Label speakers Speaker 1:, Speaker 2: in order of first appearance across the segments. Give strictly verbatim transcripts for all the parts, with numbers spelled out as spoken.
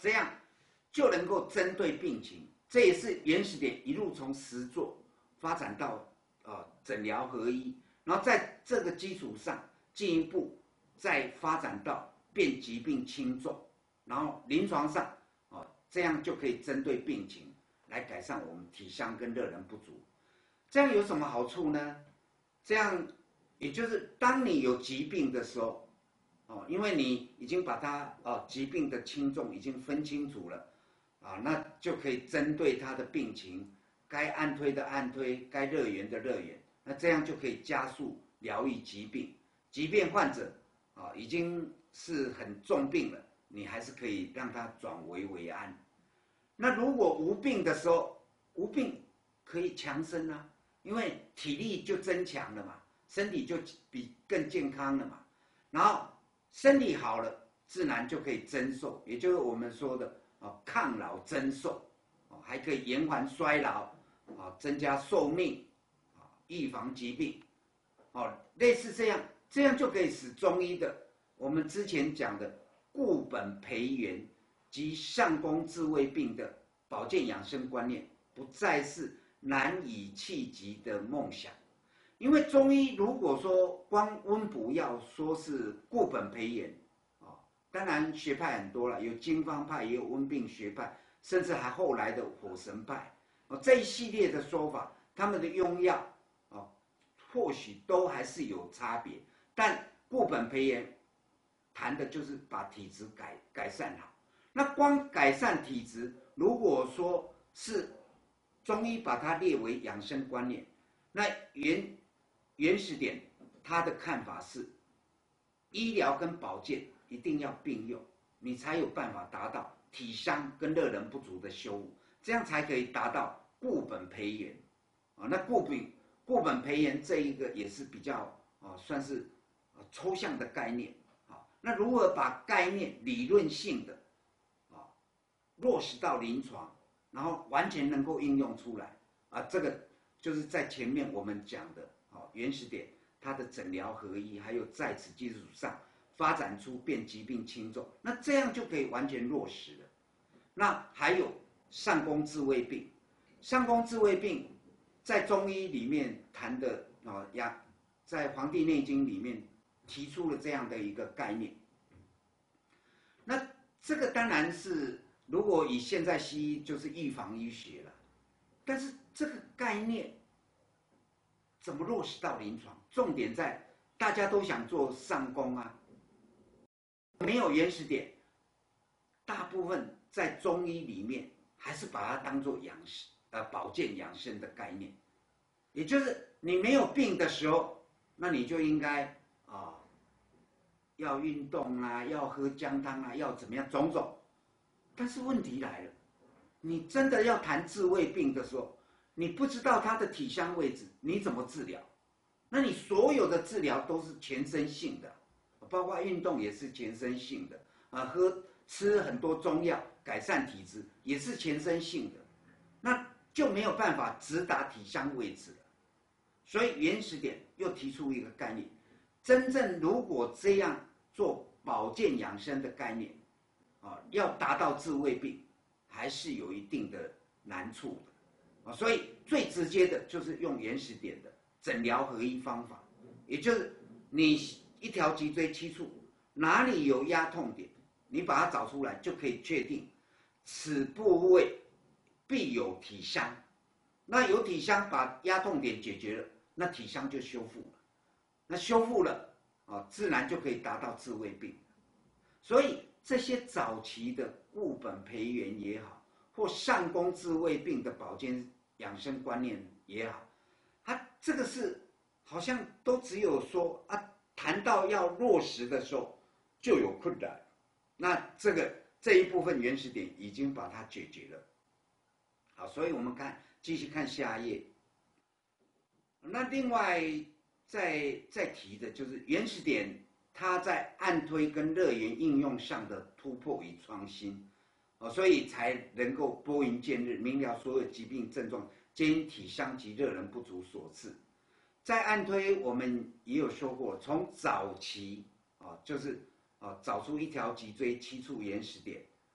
Speaker 1: 这样就能够针对病情。这也是原始点一路从实作发展到呃诊疗合一，然后在这个基础上进一步再发展到变疾病轻重，然后临床上啊、呃、这样就可以针对病情来改善我们体香跟热能不足。这样有什么好处呢？这样也就是当你有疾病的时候，哦，因为你已经把它哦疾病的轻重已经分清楚了。啊，那就可以针对他的病情，该按推的按推，该热源的热源，那这样就可以加速疗愈疾病。即便患者啊已经是很重病了，你还是可以让他转危为安。那如果无病的时候，无病可以强身啊，因为体力就增强了嘛，身体就比更健康了嘛。然后身体好了，自然就可以增寿，也就是我们说的。啊，抗老增寿，啊，还可以延缓衰老，啊，增加寿命，啊，预防疾病，哦，类似这样，这样就可以使中医的我们之前讲的固本培元及上攻治未病的保健养生观念，不再是难以企及的梦想。因为中医如果说光温补药说是固本培元，当然学派很多了，有经方派，也有温病学派，甚至还后来的火神派，哦，这一系列的说法，他们的用药，哦，或许都还是有差别。但固本培元谈的就是把体质改改善好。那光改善体质，如果说是中医把它列为养生观念，那原原始点他的看法是，医疗跟保健一定要并用，你才有办法达到体伤跟热能不足的修复，这样才可以达到固本培元。啊，那固本固本培元这一个也是比较啊，算是啊抽象的概念。啊，那如何把概念理论性的啊落实到临床，然后完全能够应用出来啊，这个就是在前面我们讲的啊原始点它的诊疗合一，还有在此基础上。发展出变疾病轻重，那这样就可以完全落实了。那还有上攻治未病，上攻治未病在中医里面谈的啊呀，在《黄帝内经》里面提出了这样的一个概念。那这个当然是如果以现在西医就是预防医学了，但是这个概念怎么落实到临床？重点在大家都想做上攻啊。没有原始点，大部分在中医里面还是把它当作养生呃保健养生的概念，也就是你没有病的时候，那你就应该啊、呃、要运动啊，要喝姜汤啊，要怎么样种种。但是问题来了，你真的要谈治未病的时候，你不知道它的体相位置，你怎么治疗？那你所有的治疗都是全身性的。包括运动也是全身性的啊，喝吃很多中药改善体质也是全身性的，那就没有办法直达体相位置了。所以原始点又提出一个概念，真正如果这样做保健养生的概念啊，要达到治未病，还是有一定的难处的啊。所以最直接的就是用原始点的诊疗合一方法，也就是你。一条脊椎七处哪里有压痛点，你把它找出来，就可以确定此部位必有体伤。那有体伤，把压痛点解决了，那体伤就修复了。那修复了啊，自然就可以达到治未病。所以这些早期的固本培元也好，或上攻治未病的保健养生观念也好，它这个是好像都只有说啊。谈到要落实的时候，就有困难。那这个这一部分原始点已经把它解决了。好，所以我们看继续看下一页。那另外再再提的就是原始点，它在按推跟热源应用上的突破与创新，哦，所以才能够拨云见日，明了所有疾病症状皆因体伤及热能不足所致。在按推，我们也有说过，从早期啊，就是啊找出一条脊椎七处原始点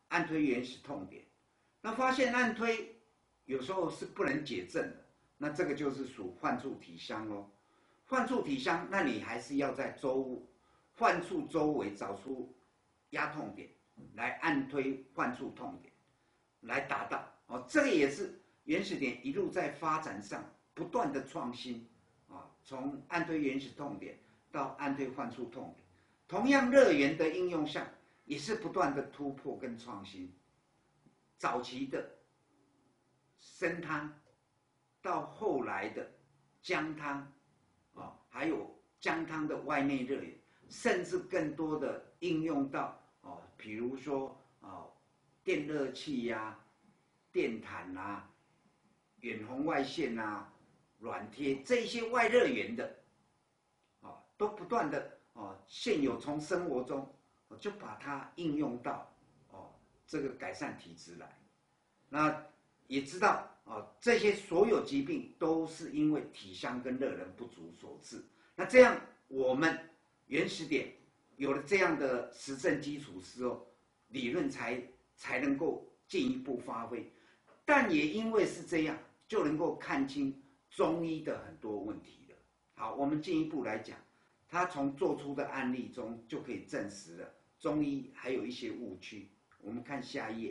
Speaker 1: 按推原始痛点，那发现按推有时候是不能解症的，那这个就是属患处体香哦。患处体香，那你还是要在周患处周围找出压痛点，来按推患处痛点，来达到哦。这个也是原始点一路在发展上不断的创新啊，从按推原始痛点到按推患处痛点，同样热源的应用上也是不断的突破跟创新。早期的参汤，到后来的姜汤，啊，还有姜汤的外内热源，甚至更多的应用到哦，比如说哦，电热器呀、啊、电毯啊、远红外线啊、软贴这些外热源的，啊，都不断的哦，现有从生活中就把它应用到哦这个改善体质来。那也知道哦，这些所有疾病都是因为体香跟热能不足所致。那这样我们原始点有了这样的实证基础之后，理论才才能够进一步发挥。但也因为是这样，就能够看清中医的很多问题了。好，我们进一步来讲，他从做出的案例中就可以证实了中医还有一些误区。我们看下一页。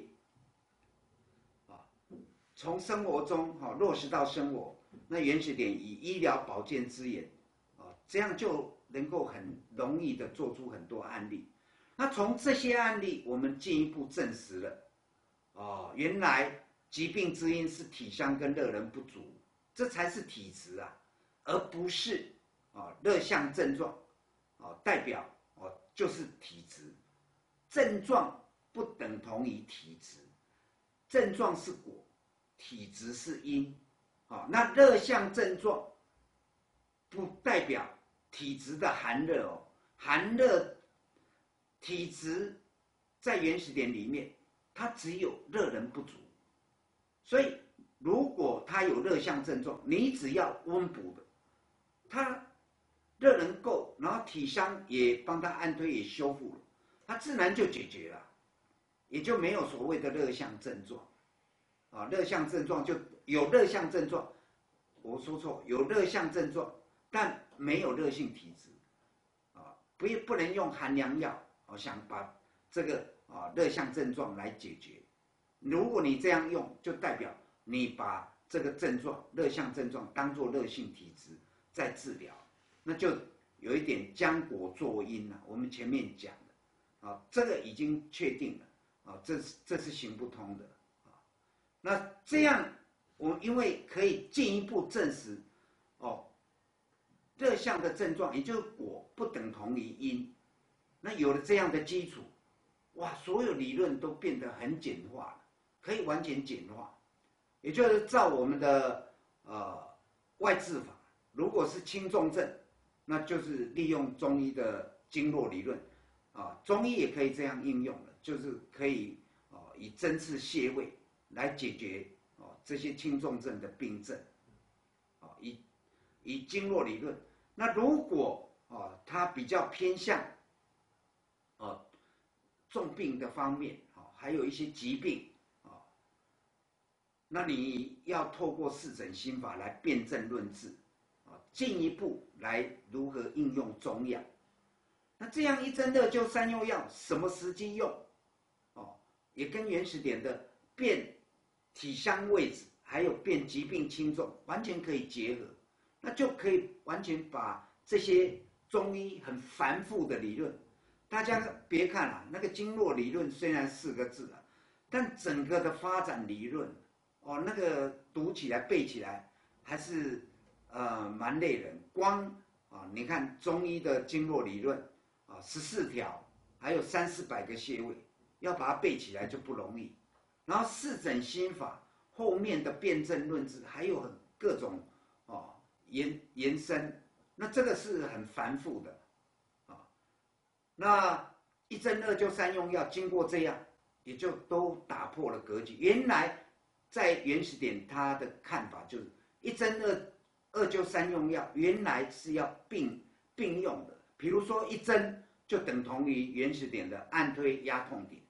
Speaker 1: 从生活中哈落实到生活，那原始点以医疗保健资源，啊，这样就能够很容易的做出很多案例。那从这些案例，我们进一步证实了，哦，原来疾病之因是体香跟热能不足，这才是体质啊，而不是啊热象症状，啊代表哦就是体质，症状不等同于体质，症状是果。体质是因，好，那热象症状不代表体质的寒热哦，寒热体质在原始点里面，它只有热能不足，所以如果它有热象症状，你只要温补的，它热能够，然后体香也帮它按推也修复了，它自然就解决了，也就没有所谓的热象症状。啊，热象症状就有热象症状，我说错，有热象症状，但没有热性体质，啊，不不能用寒凉药，啊，想把这个啊热象症状来解决。如果你这样用，就代表你把这个症状热象症状当作热性体质在治疗，那就有一点将果作因了。我们前面讲的，啊，这个已经确定了，啊，这是这是行不通的。那这样，我因为可以进一步证实，哦，热象的症状，也就是果不等同于因。那有了这样的基础，哇，所有理论都变得很简化了，可以完全简化。也就是照我们的呃外治法，如果是轻重症，那就是利用中医的经络理论，啊，中医也可以这样应用了，就是可以啊以针刺穴位。来解决哦这些轻重症的病症，啊以以经络理论。那如果哦它比较偏向哦重病的方面，哦还有一些疾病啊，那你要透过四诊心法来辨证论治，啊进一步来如何应用中药。那这样一针热灸三用药什么时机用？哦，也跟原始点的辨体香位置，还有辨疾病轻重，完全可以结合，那就可以完全把这些中医很繁复的理论，大家别看啊，那个经络理论虽然四个字啊，但整个的发展理论，哦，那个读起来背起来还是呃蛮累人。光啊，你看中医的经络理论啊，十四条，还有三四百个穴位，要把它背起来就不容易。然后四诊心法后面的辨证论治还有很各种哦延延伸，那这个是很繁复的啊、哦。那一针二灸三用药经过这样，也就都打破了格局。原来在原始点他的看法就是一针二二灸三用药，原来是要并并用的。比如说一针就等同于原始点的按推压痛点。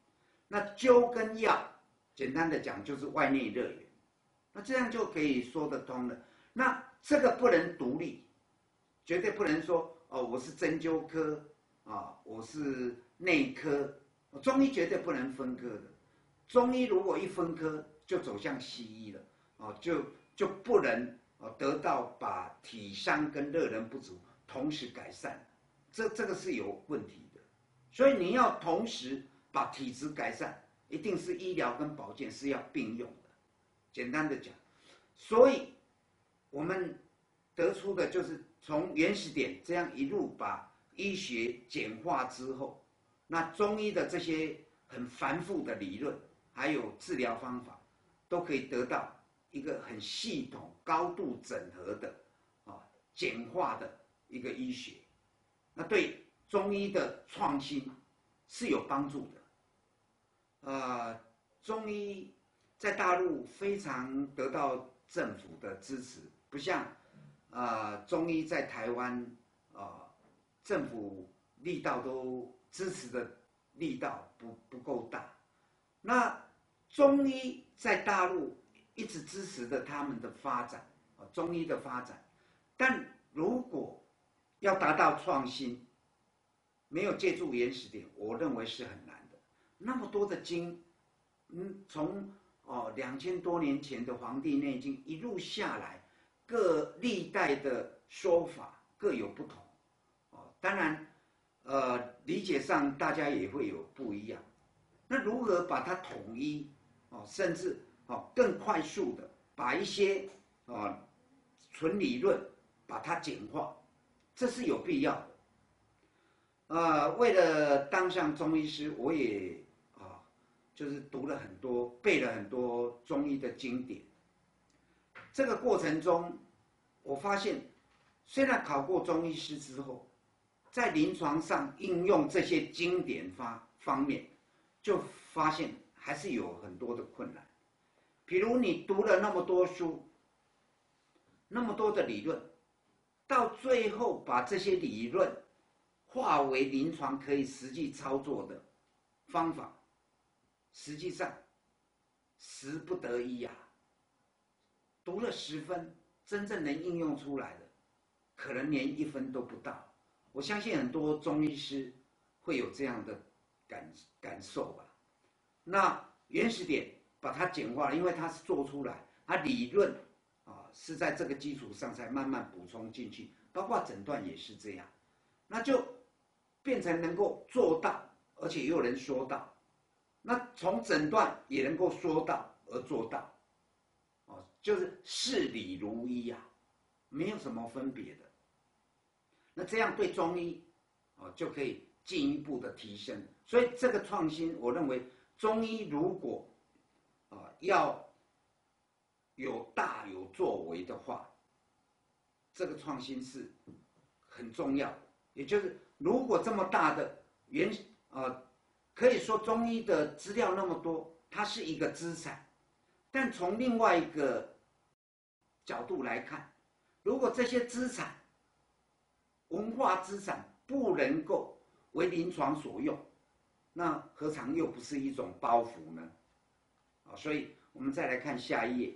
Speaker 1: 那灸跟药，简单的讲就是外内热源，那这样就可以说得通了。那这个不能独立，绝对不能说哦，我是针灸科啊，我是内科，中医绝对不能分科的。中医如果一分科，就走向西医了，哦，就就不能哦得到把体伤跟热能不足同时改善，这这个是有问题的。所以你要同时把体质改善，一定是医疗跟保健是要并用的。简单的讲，所以我们得出的就是从原始点这样一路把医学简化之后，那中医的这些很繁复的理论还有治疗方法，都可以得到一个很系统、高度整合的啊简化的一个医学，那对中医的创新是有帮助的。呃，中医在大陆非常得到政府的支持，不像呃中医在台湾啊、呃、政府力道都支持的力道不不够大。那中医在大陆一直支持着他们的发展，中医的发展，但如果要达到创新，没有借助原始点，我认为是很难的。那么多的经，嗯，从哦两千多年前的《黄帝内经》一路下来，各历代的说法各有不同，哦，当然，呃，理解上大家也会有不一样。那如何把它统一？哦，甚至哦更快速的把一些哦纯理论把它简化，这是有必要的。呃，为了当上中医师，我也啊、哦、就是读了很多，背了很多中医的经典。这个过程中，我发现虽然考过中医师之后，在临床上应用这些经典方方面，就发现还是有很多的困难。比如你读了那么多书，那么多的理论，到最后把这些理论化为临床可以实际操作的方法，实际上十不得一呀、啊。读了十分，真正能应用出来的，可能连一分都不到。我相信很多中医师会有这样的感感受吧。那原始点把它简化了，因为它是做出来，它理论啊是在这个基础上才慢慢补充进去，包括诊断也是这样，那就变成能够做到，而且又能说到。那从诊断也能够说到而做到，哦，就是事理如一啊，没有什么分别的。那这样对中医哦就可以进一步的提升。所以这个创新，我认为中医如果啊要有大有作为的话，这个创新是很重要的。也就是如果这么大的原呃，可以说中医的资料那么多，它是一个资产。但从另外一个角度来看，如果这些资产文化资产不能够为临床所用，那何尝又不是一种包袱呢？啊，所以我们再来看下一页。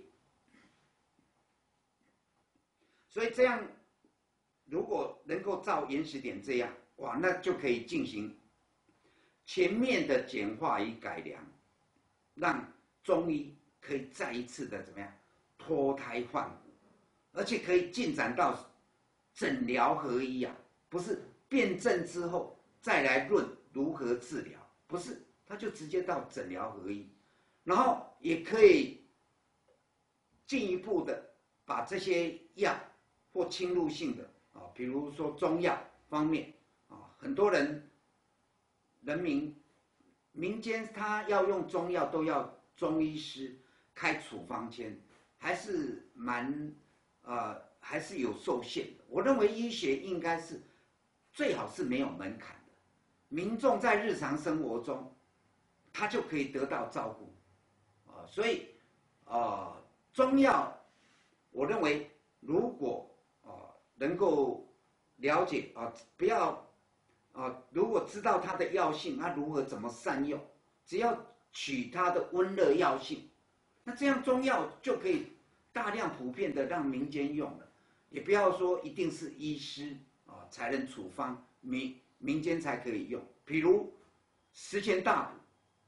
Speaker 1: 所以这样，如果能够照原始点这样，哇，那就可以进行全面的简化与改良，让中医可以再一次的怎么样脱胎换骨，而且可以进展到诊疗合一啊，不是辨证之后再来论如何治疗，不是，他就直接到诊疗合一，然后也可以进一步的把这些药或侵入性的啊，比如说中药方面啊，很多人人民民间他要用中药都要中医师开处方签，还是蛮呃还是有受限的。我认为医学应该是最好是没有门槛的，民众在日常生活中他就可以得到照顾啊、呃，所以呃中药，我认为如果啊、呃、能够了解啊、呃，不要啊、呃，如果知道它的药性，它如何怎么善用，只要取它的温热药性，那这样中药就可以大量普遍的让民间用了，也不要说一定是医师啊才能处方，民民间才可以用。比如十全大补，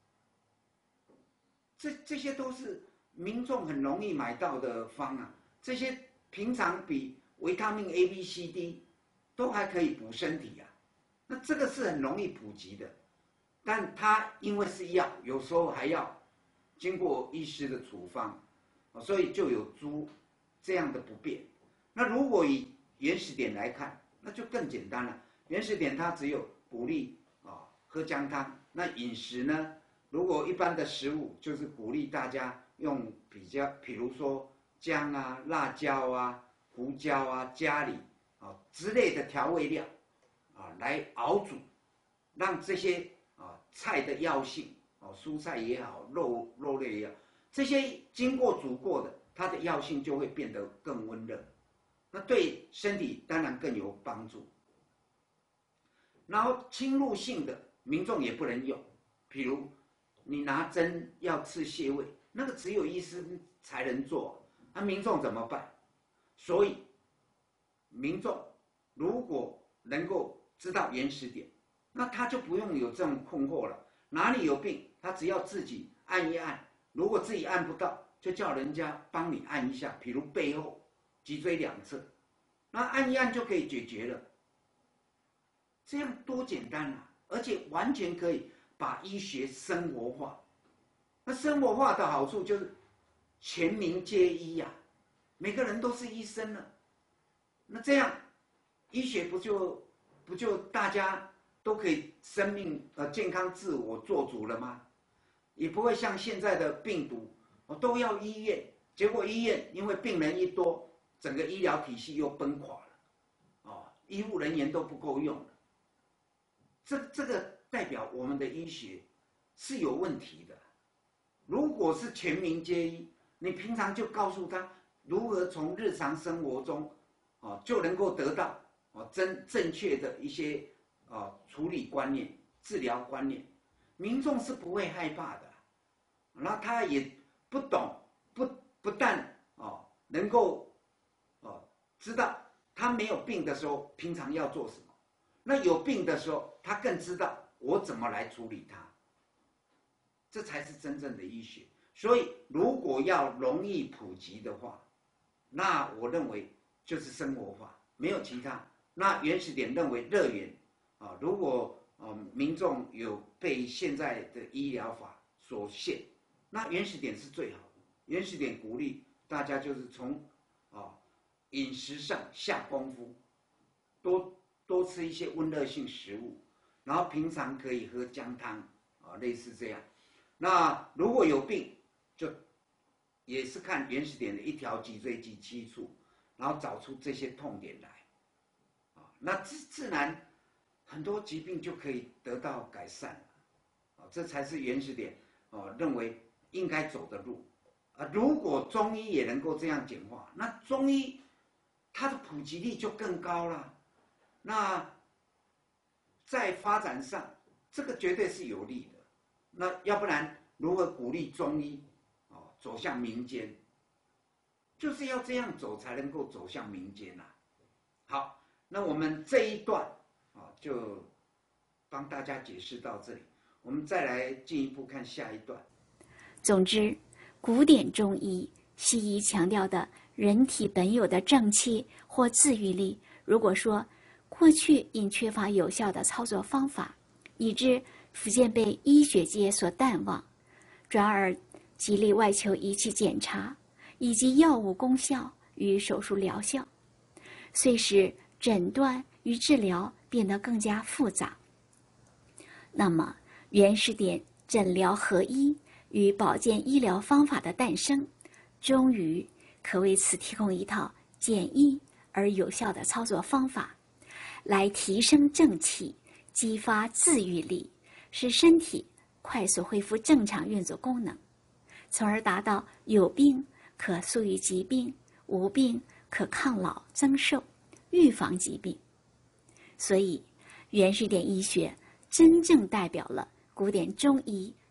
Speaker 1: 这这些都是民众很容易买到的方啊，这些平常比维他命 A、B、C、D 都还可以补身体啊，那这个是很容易普及的。但它因为是药，有时候还要经过医师的处方，所以就有诸这样的不便。那如果以原始点来看，那就更简单了。原始点它只有鼓励啊喝姜汤，那饮食呢，如果一般的食物就是鼓励大家用比较，比如说姜啊、辣椒啊、胡椒啊、咖喱啊之类的调味料啊来熬煮，让这些啊菜的药性，哦蔬菜也好，肉肉类也好，这些经过煮过的，它的药性就会变得更温热，那对身体当然更有帮助。然后侵入性的民众也不能用，比如你拿针要刺穴位，那个只有医师才能做，那、啊、民众怎么办？所以民众如果能够知道原始点，那他就不用有这种困惑了。哪里有病，他只要自己按一按，如果自己按不到，就叫人家帮你按一下，比如背后、脊椎两侧，那按一按就可以解决了。这样多简单啊！而且完全可以把医学生活化。那生活化的好处就是全民皆医呀、啊，每个人都是医生了。那这样医学不就不就大家都可以生命呃健康自我做主了吗？也不会像现在的病毒，哦都要医院，结果医院因为病人一多，整个医疗体系又崩垮了，哦，医护人员都不够用了。这这个代表我们的医学是有问题的。如果是全民皆医，你平常就告诉他如何从日常生活中，哦就能够得到哦正正确的一些哦处理观念、治疗观念，民众是不会害怕的。那他也不懂，不不但哦能够哦知道他没有病的时候平常要做什么。那有病的时候，他更知道我怎么来处理它，这才是真正的医学。所以，如果要容易普及的话，那我认为就是生活化，没有其他。那原始点认为热源啊，如果呃民众有被现在的医疗法所限，那原始点是最好的。原始点鼓励大家就是从啊饮食上下功夫，多。多吃一些温热性食物，然后平常可以喝姜汤啊，类似这样。那如果有病，就也是看原始点的一条脊椎及七处，然后找出这些痛点来，啊，那自自然很多疾病就可以得到改善了，啊，这才是原始点哦认为应该走的路啊。如果中医也能够这样简化，那中医它的普及率就更高了。那在发展上，这个绝对是有利的。那要不然如何鼓励中医哦走向民间？就是要这样走才能够走向民间啊。好，那我们这一段啊就帮大家解释到这里，我们再来进一步看下一段。
Speaker 2: 总之，古典中医、西医强调的人体本有的正气或自愈力，如果说过去因缺乏有效的操作方法，以致逐渐被医学界所淡忘，转而极力外求仪器检查以及药物功效与手术疗效，遂使诊断与治疗变得更加复杂。那么，原始点诊疗合一与保健医疗方法的诞生，终于可为此提供一套简易而有效的操作方法，来提升正气，激发自愈力，使身体快速恢复正常运作功能，从而达到有病可速愈疾病，无病可抗老增寿，预防疾病。所以，原始点医学真正代表了古典中医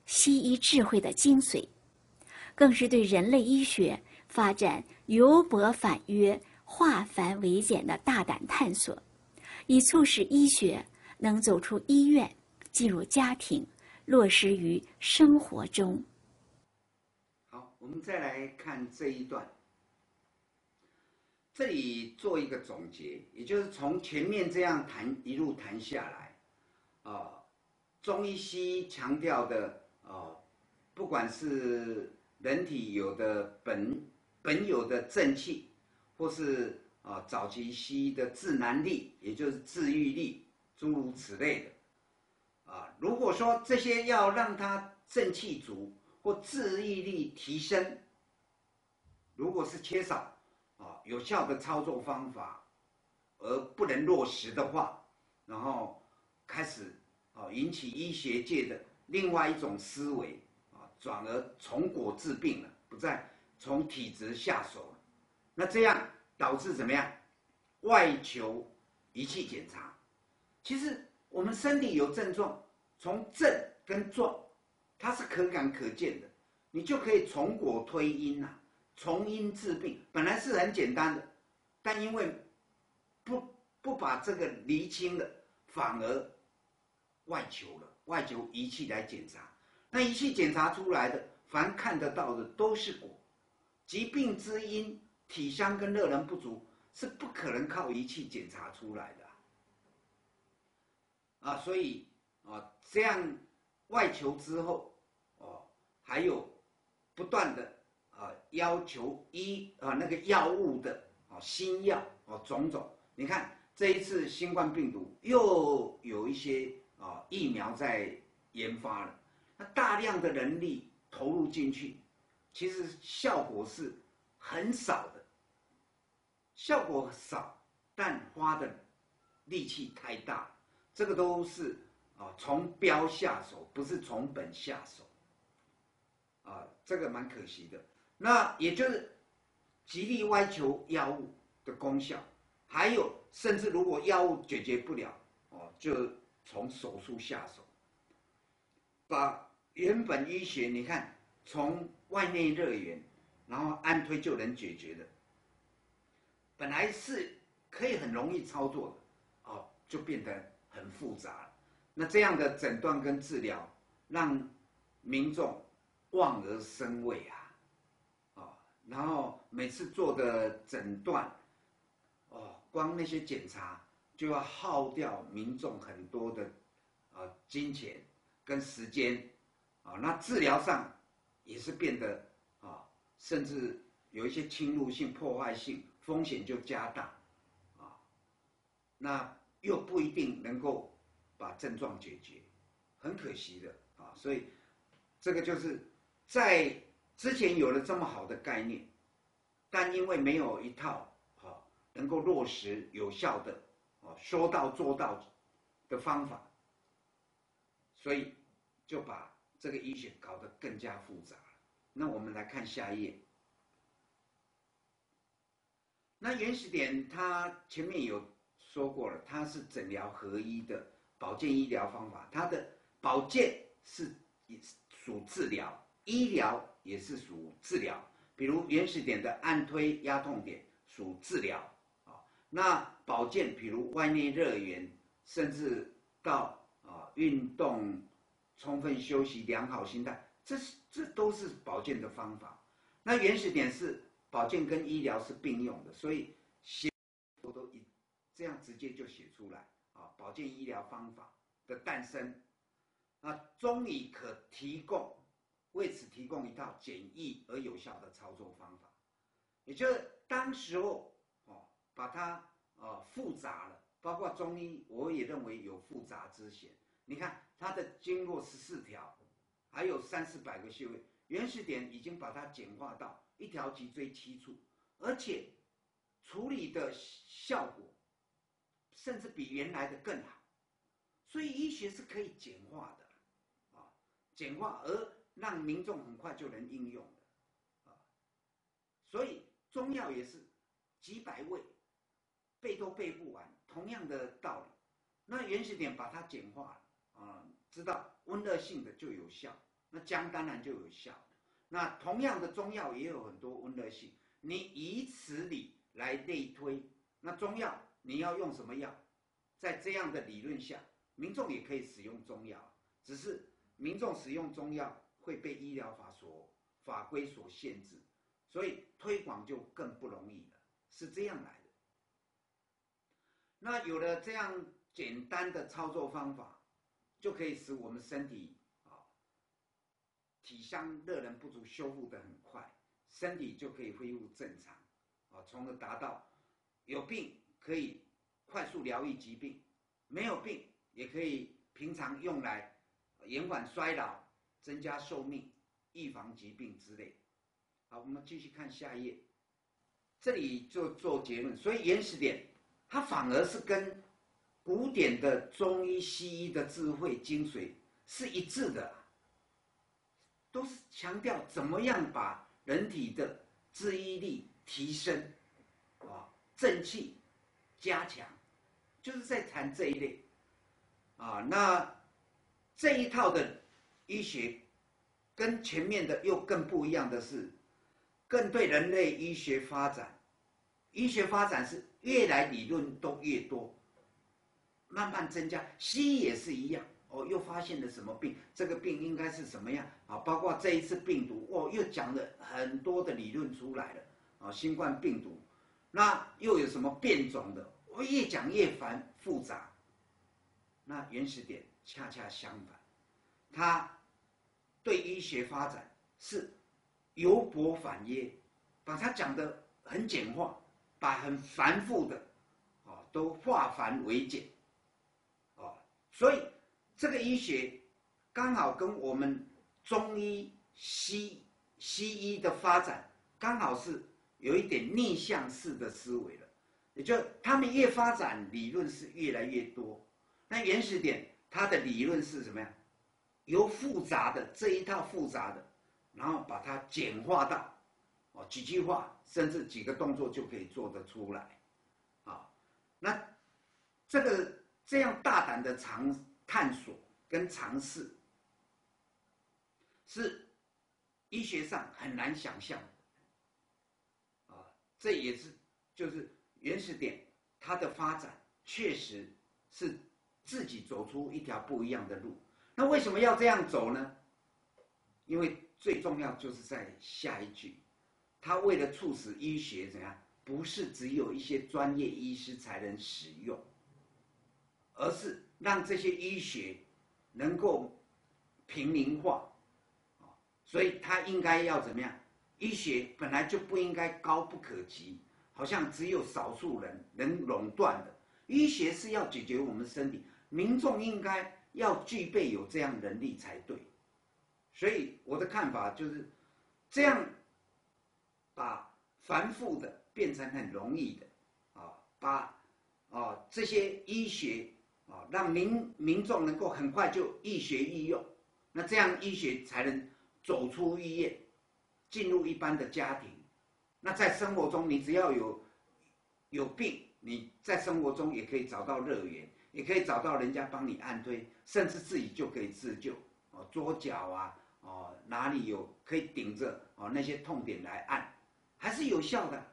Speaker 2: 西医智慧的精髓，更是对人类医学发展由博反约、化繁为简的大胆探索，以促使医学能走出医院，进入家庭，落实于生活中。
Speaker 1: 好，我们再来看这一段，这里做一个总结，也就是从前面这样谈一路谈下来，啊、呃，中医西医强调的，呃，不管是人体有的本本有的正气，或是啊、呃、早期西医的治难力，也就是治愈力，诸如此类的，啊、呃，如果说这些要让它正气足或治愈力提升，如果是缺少啊有效的操作方法，而不能落实的话，然后开始啊引起医学界的另外一种思维啊，转而从果治病了，不再从体质下手了。那这样导致怎么样？外求仪器检查。其实我们身体有症状，从症跟状，它是可感可见的，你就可以从果推因啊。从因治病本来是很简单的，但因为不不把这个厘清了，反而外求了，外求仪器来检查。那仪器检查出来的，凡看得到的都是果。疾病之因，体香跟热能不足，是不可能靠仪器检查出来的啊。所以啊，这样外求之后，哦，还有不断的。啊，要求医啊那个药物的啊新药啊种种，你看这一次新冠病毒又有一些啊疫苗在研发了，那大量的人力投入进去，其实效果是很少的，效果少，但花的力气太大，这个都是啊从标下手，不是从本下手，啊这个蛮可惜的。那也就是极力歪求药物的功效，还有甚至如果药物解决不了，哦，就从手术下手，把原本医学你看从外内热源，然后按推就能解决的，本来是可以很容易操作的，哦，就变得很复杂了。那这样的诊断跟治疗，让民众望而生畏啊。然后每次做的诊断，哦，光那些检查就要耗掉民众很多的啊、呃、金钱跟时间啊、哦，那治疗上也是变得啊、哦，甚至有一些侵入性、破坏性，风险就加大啊、哦，那又不一定能够把症状解决，很可惜的啊、哦，所以这个就是在。之前有了这么好的概念，但因为没有一套好能够落实有效的哦说到做到的方法，所以就把这个医学搞得更加复杂了。那我们来看下一页。那原始点它前面有说过了，它是诊疗合一的保健医疗方法，它的保健是属治疗。医疗也是属治疗，比如原始点的按推压痛点属治疗啊。那保健，比如外内热源，甚至到啊运动、充分休息、良好心态，这是这都是保健的方法。那原始点是保健跟医疗是并用的，所以写我都一这样直接就写出来啊。保健医疗方法的诞生，那中医可提供。为此提供一套简易而有效的操作方法，也就是当时候哦，把它呃复杂了，包括中医，我也认为有复杂之嫌。你看它的经络十四条，还有三四百个穴位，原始点已经把它简化到一条脊椎七处，而且处理的效果甚至比原来的更好，所以医学是可以简化的啊，简化而。让民众很快就能应用的，啊，所以中药也是几百味，背都背不完，同样的道理。那原始点把它简化了啊，知道温热性的就有效， 那姜当然就有效。那同样的中药也有很多温热性，你以此理来类推，那中药你要用什么药？在这样的理论下，民众也可以使用中药，只是民众使用中药会被医疗法所法规所限制，所以推广就更不容易了，是这样来的。那有了这样简单的操作方法，就可以使我们身体啊体香热能不足修复得很快，身体就可以恢复正常啊，从而达到有病可以快速疗愈疾病，没有病也可以平常用来延缓衰老、增加寿命、预防疾病之类。好，我们继续看下一页，这里就做结论。所以原始点它反而是跟古典的中医、西医的智慧精髓是一致的，都是强调怎么样把人体的治愈力提升，啊，正气加强，就是在谈这一类，啊，那这一套的医学跟前面的又更不一样的是，更对人类医学发展，医学发展是越来理论都越多，慢慢增加。西医也是一样，哦，又发现了什么病，这个病应该是什么样啊？包括这一次病毒，哦，又讲了很多的理论出来了，啊，新冠病毒，那又有什么变种的，我越讲越繁复杂。那原始点恰恰相反，它对医学发展是由薄反耶，把它讲得很简化，把很繁复的，哦，都化繁为简，哦，所以这个医学刚好跟我们中医、西西医的发展刚好是有一点逆向式的思维了，也就他们越发展理论是越来越多，那原始点它的理论是什么呀？由复杂的这一套复杂的，然后把它简化到哦几句话，甚至几个动作就可以做得出来，啊，那这个这样大胆的尝探索跟尝试，是医学上很难想象的，啊，这也是就是原始点它的发展确实是自己走出一条不一样的路。那为什么要这样走呢？因为最重要就是在下一句，他为了促使医学怎样，不是只有一些专业医师才能使用，而是让这些医学能够平民化，所以他应该要怎么样？医学本来就不应该高不可及，好像只有少数人能垄断的。医学是要解决我们身体，民众应该要具备有这样能力才对。所以我的看法就是这样，把繁复的变成很容易的，啊，把啊这些医学啊让民民众能够很快就易学易用，那这样医学才能走出医院，进入一般的家庭。那在生活中，你只要有有病，你在生活中也可以找到乐园，也可以找到人家帮你按推，甚至自己就可以自救。哦，桌脚啊，哦，哪里有可以顶着哦那些痛点来按，还是有效的。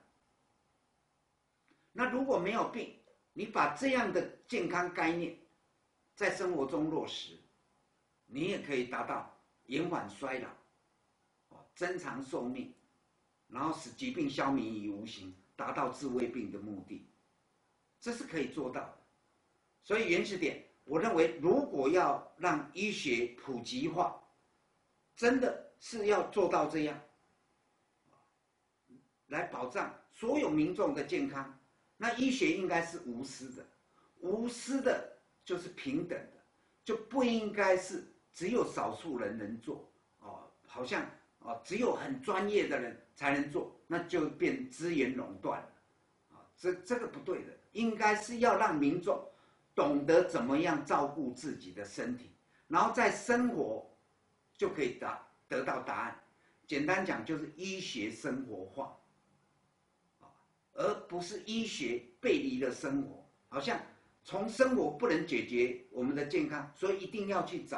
Speaker 1: 那如果没有病，你把这样的健康概念在生活中落实，你也可以达到延缓衰老，哦，增长寿命，然后使疾病消弭于无形，达到治未病的目的，这是可以做到的。所以原始点，我认为如果要让医学普及化，真的是要做到这样，来保障所有民众的健康。那医学应该是无私的，无私的就是平等的，就不应该是只有少数人能做哦，好像哦只有很专业的人才能做，那就变资源垄断了啊，这这个不对的，应该是要让民众懂得怎么样照顾自己的身体，然后在生活就可以得得到答案。简单讲就是医学生活化，而不是医学背离了生活，好像从生活不能解决我们的健康，所以一定要去找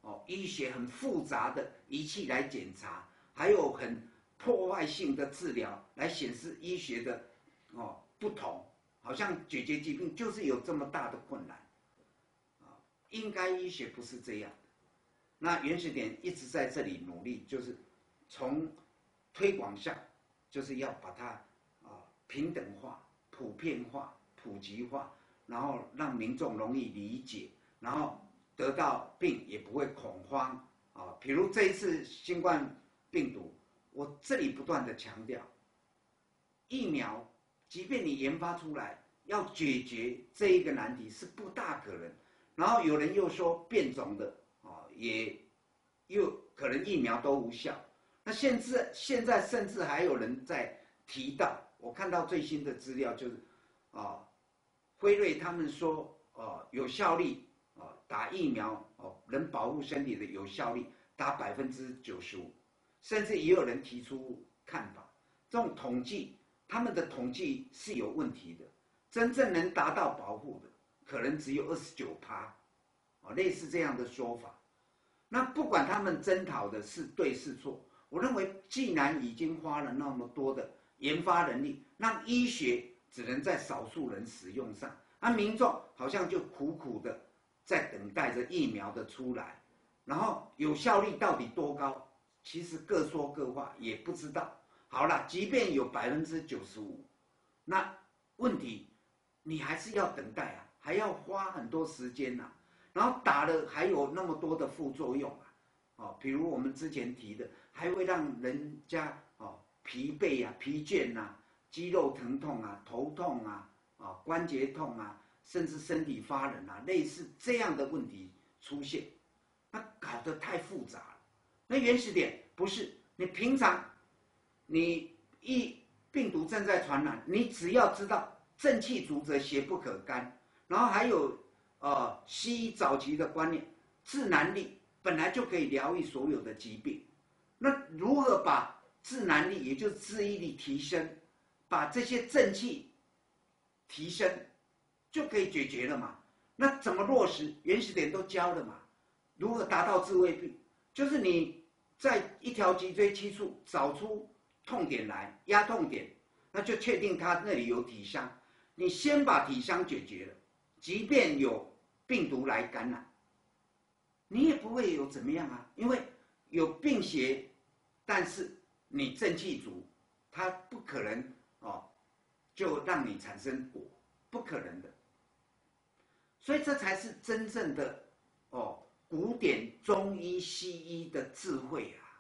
Speaker 1: 哦医学很复杂的仪器来检查，还有很破坏性的治疗来显示医学的哦不同，好像解决疾病就是有这么大的困难啊，应该医学不是这样的。那原始点一直在这里努力，就是从推广上，就是要把它啊平等化、普遍化、普及化，然后让民众容易理解，然后得到病也不会恐慌啊。比如这一次新冠病毒，我这里不断的强调，疫苗即便你研发出来，要解决这一个难题是不大可能。然后有人又说变种的啊，也又可能疫苗都无效。那现在现在甚至还有人在提到，我看到最新的资料就是啊，辉瑞他们说啊有效率啊打疫苗哦能保护身体的有效率达百分之九十五，甚至也有人提出看法，这种统计他们的统计是有问题的，真正能达到保护的可能只有二十九趴，哦类似这样的说法。那不管他们征讨的是对是错，我认为既然已经花了那么多的研发能力，让医学只能在少数人使用上，那民众好像就苦苦的在等待着疫苗的出来，然后有效率到底多高，其实各说各话，也不知道。好了，即便有百分之九十五，那问题你还是要等待啊，还要花很多时间呐、啊。然后打了还有那么多的副作用啊，哦，比如我们之前提的，还会让人家哦疲惫啊、疲倦呐、啊、肌肉疼痛啊、头痛啊、啊、哦、关节痛啊，甚至身体发冷啊，类似这样的问题出现，那搞得太复杂了。那原始点不是你平常你一病毒正在传染，你只要知道正气足则邪不可干，然后还有。呃，西医早期的观念，自然力本来就可以疗愈所有的疾病。那如何把自然力，也就是自愈力提升，把这些正气提升，就可以解决了嘛？那怎么落实？原始点都教了嘛？如何达到治未病？就是你在一条脊椎七处找出痛点来，压痛点，那就确定它那里有体伤。你先把体伤解决了，即便有病毒来感染，你也不会有怎么样啊，因为有病邪，但是你正气足，它不可能哦，就让你产生果，不可能的。所以这才是真正的哦，古典中医西医的智慧啊。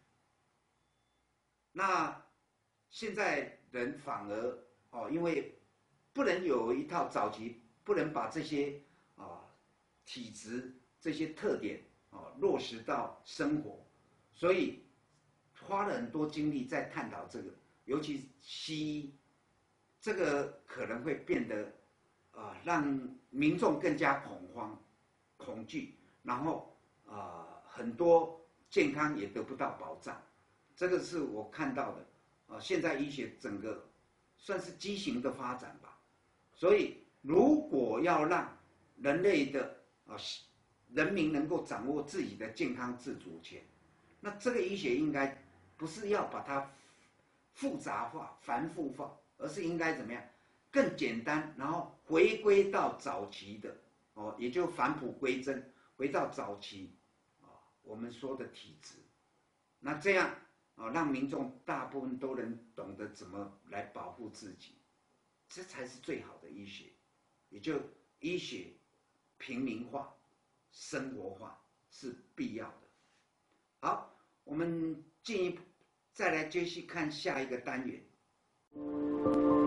Speaker 1: 那现在人反而哦，因为不能有一套早期，不能把这些啊体质这些特点啊落实到生活，所以花了很多精力在探讨这个，尤其西医，这个可能会变得啊让民众更加恐慌、恐惧，然后啊很多健康也得不到保障，这个是我看到的啊。现在医学整个算是畸形的发展吧，所以如果要让人类的啊人民能够掌握自己的健康自主权，那这个医学应该不是要把它复杂化、繁复化，而是应该怎么样更简单，然后回归到早期的哦，也就返璞归真，回到早期啊我们说的体质，那这样啊让民众大部分都能懂得怎么来保护自己，这才是最好的医学，也就医学平民化、生活化是必要的。好，我们进一步再来继续看下一个单元。